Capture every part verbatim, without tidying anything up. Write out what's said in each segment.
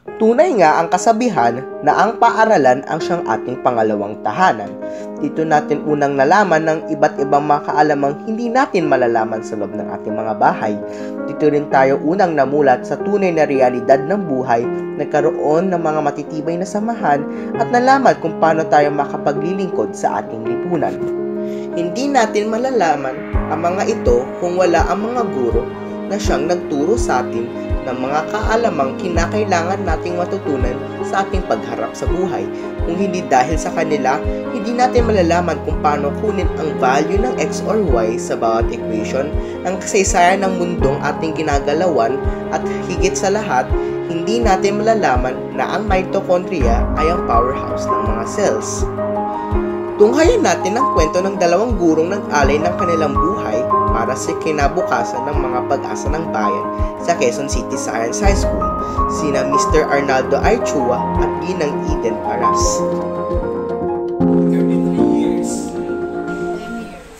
Tunay nga ang kasabihan na ang paaralan ang siyang ating pangalawang tahanan. Dito natin unang nalaman ng iba't ibang mga kaalamang hindi natin malalaman sa loob ng ating mga bahay. Dito rin tayo unang namulat sa tunay na realidad ng buhay, nagkaroon ng mga matitibay na samahan at nalaman kung paano tayo makapaglilingkod sa ating lipunan. Hindi natin malalaman ang mga ito kung wala ang mga guro na siyang nagturo sa atin ng mga kaalamang kinakailangan nating matutunan sa ating pagharap sa buhay. Kung hindi dahil sa kanila, hindi natin malalaman kung paano kunin ang value ng x or y sa bawat equation, ang kasaysayan ng mundong ating ginagalawan, at higit sa lahat, hindi natin malalaman na ang mitochondria ay ang powerhouse ng mga cells. Tunghayan natin ang kwento ng dalawang gurong nag-alay ng kanilang buhay para sa kinabukasan ng mga pag-asa ng bayan sa Quezon City Science High School, sina Mister Arnaldo Archua at Ginang Eden Aras. thirty-three years. ten years.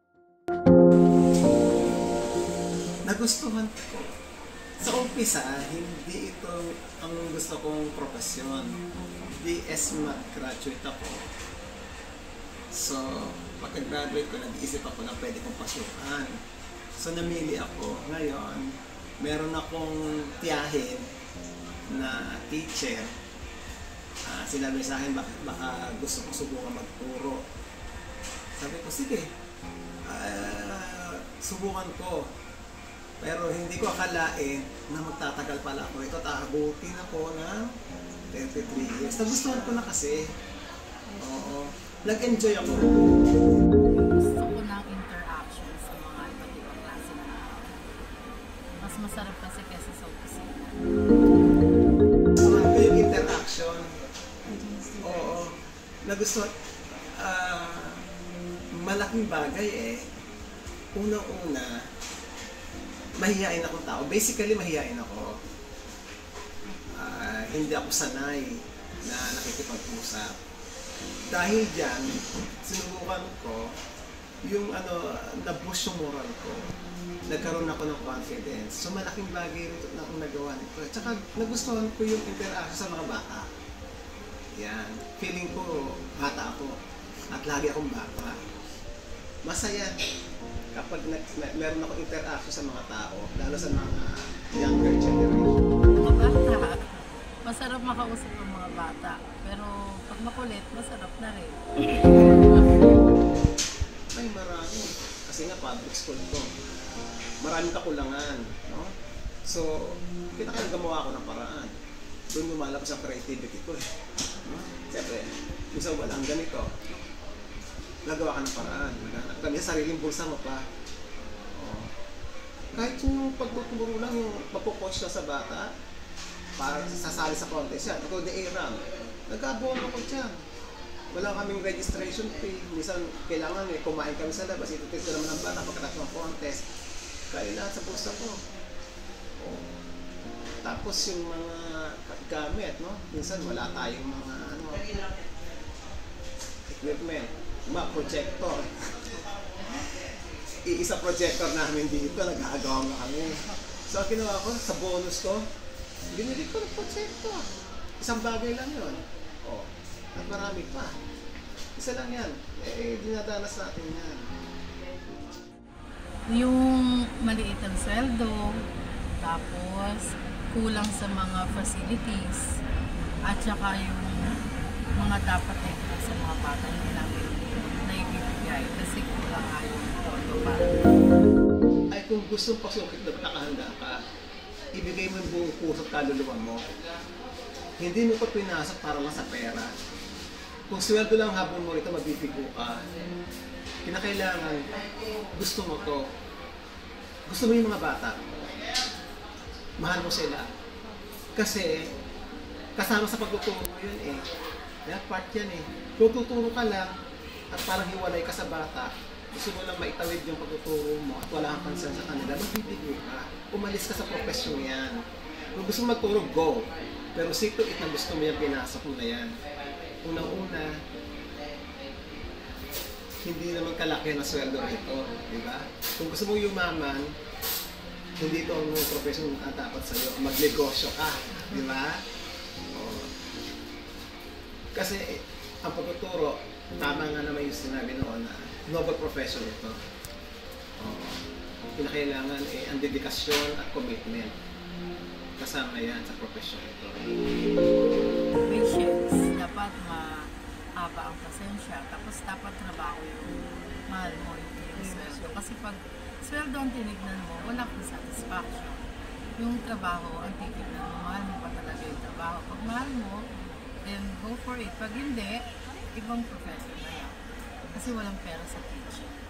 Nagustuhan ko. Sa umpisa, hindi ito ang gusto kong profesyon. D S Math graduate ako. So, pagka-graduate ko, nag-iisip ako na pwede kong pasukan. So, namili ako. Ngayon, meron akong tiyahin na teacher. Uh, sinabi sa akin, baka, baka gusto kong subukan magturo. Sabi ko, sige, uh, subukan ko. Pero hindi ko akalain na magtatagal pala ako. Ito, taabutin ako ng thirty-three years. Nagustuhan ko na kasi. Oo. Nag-enjoy ako. Gusto ko ng interaction sa mga iba't ibang klase na tao. Mas masarap kasi kesa sa opisina. Gusto ko yung interaction. Oo. Nagustuhan. Uh, malaking bagay eh. Unang-una, mahihain akong tao. Basically, mahihain ako. Uh, hindi ako sanay na nakikipag-usap. Dahil dyan, sinubukan ko yung ano, na-boost yung moral ko. Nagkaroon ako ng confidence. So malaking bagay rin na akong nagawa nito. At saka nagustuhan ko yung interaction sa mga bata. Yan. Feeling ko, bata ako. At lagi akong bata. Masaya kapag nag meron akong interaction sa mga tao, lalo sa mga younger generation. Mga bata, masarap makausap ng mga bata. Pero pag makulit, masarap na rin. Ay, marami. Kasi nga, public school ko. Maraming kakulangan. No? So, kinakailangan gumawa ako ng paraan. Doon lumalabas ang creativity ko. Eh. No? Siyempre, minsan walang ganito. Nagawa ka ng paraan. Kami sa sariling bulsa mo pa. Oh. Kahit yung pagtuturo lang, yung pagpupost ka sa bata, para sasali sa contest yan. Ito, the A-RAM. Nag-abono ko dyan. Wala kaming registration fee. Minsan, kailangan eh, kumain kami sa labas. Itutis ko naman ang bata pagkatapos ng contest. Kaya lahat sa bulsa ko. Oh. Tapos yung mga gamit, no? Minsan wala tayong mga ano, equipment. Mga projector. Iisa projector namin dito, nag-aagawa nga kami. So, ang ginawa ko, sa bonus ko, binili ko ng projector. Isang bagay lang yun. Oh, at marami pa. Isa lang yan. Eh, dinadanas natin yan. Yung maliit ang sweldo, tapos kulang sa mga facilities, at saka yung mga dapat na ito sa mga bata hindi namin naibibigay kasi kulang nga yung todo para. Ay, kung gusto pasukit na nakahanda ka, ibigay mo yung buong puso at kaluluwa mo. Hindi mo ko pinasok para lang sa pera. Kung sweldo lang habang mo rito, mabibigo ka. Kinakailangan, gusto mo to. Gusto mo yung mga bata. Mahal mo sila. Kasi, kasama sa pagtuturo mo yun eh. Kaya part yan eh. Kung tuturo ka lang, at parang hiwalay ka sa bata, gusto mo lang maitawid yung pagtuturo mo at wala kang concern sa kanila, magbibigo ka. Umalis ka sa profesyon yan. Kung gusto mo magturo, go. Pero see to it na gusto mo yung pinasok mo na yan. Unang-una, hindi naman kalaki na sweldo rito, di ba? Kung gusto mo yumaman, hindi ito ang profession na dapat sa'yo. Magnegosyo ka, di ba? Kasi ang pagtuturo, tama nga naman yung sinabi noon na noble profession ito. Oh, kinakailangan eh, ang dedikasyon at commitment. Kasama yan sa profession ito. Patience, dapat mahaba ang pasensya, tapos dapat trabaho yung mahal mo, hindi yung sweldo. Kasi pag sweldo ang tinignan mo, wala kang satisfaction. Yung trabaho ang titignan mo, mahal mo pa talaga yung trabaho. Pag mahal mo, then go for it. Pag hindi, ibang profession na yan. Kasi walang pera sa teaching.